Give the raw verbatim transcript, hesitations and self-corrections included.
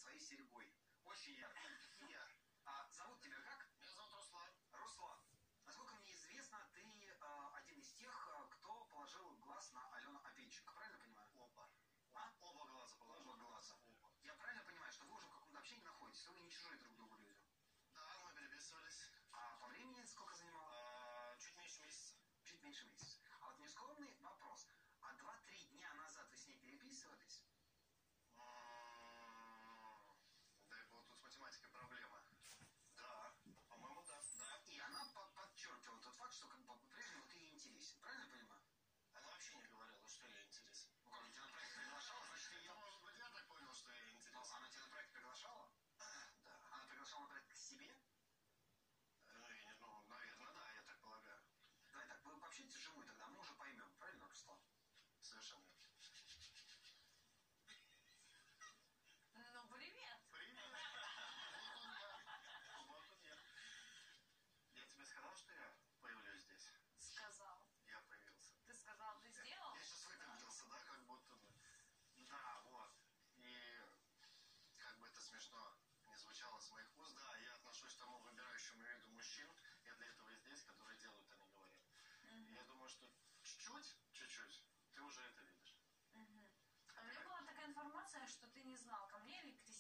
своей серьгой. Очень ярко. Илья, а зовут тебя как? Меня зовут Руслан. Руслан. Насколько мне известно, ты э, один из тех, э, кто положил глаз на Алену Апенченко. Правильно понимаю? Оба. А? Оба глаза положил. Оба глаза. Оба. Я правильно понимаю, что вы уже в каком-то общении находитесь, что вы не чужие друг другу люди? Да, мы переписывались. А по времени сколько занимало? А, чуть меньше месяца. Чуть меньше месяца. А вот нескромный вопрос. А два-три дня назад вы с ней переписывались? М-м-м, да, вот тут с математикой проблема. Да, по-моему, да. Да. И она подчеркивала тот факт, что как бы по-прежнему ты ей интересен. Правильно понимаю? Она вообще не говорила, что я интересен. Ну как, тебя на проект приглашала, значит ты ее... Ну, может быть, я так понял, что я интересен. Но она тебя на проект приглашала? Да. Она приглашала на проект к себе? Ну, я не, ну, наверное, да, я так полагаю. Давай так, вы пообщайтесь с женой тогда, мы уже поймем. Правильно, Руслан? Совершенно верно. Ну, привет! Привет! Вот он я. Вот он я. Я тебе сказал, что я появлюсь здесь? Сказал. Я появился. Ты сказал, ты сделал? Я сейчас выпрямился, да, как будто бы. Да, вот. И как бы это смешно не звучало с моих уст, да, я отношусь к тому выбирающему виду мужчин, я для этого и здесь, которые делают, а не говорят. Угу. Я думаю, что чуть-чуть, чуть-чуть, ты уже это видишь. Угу. А у меня была такая информация, что ты не знал, ко мне или к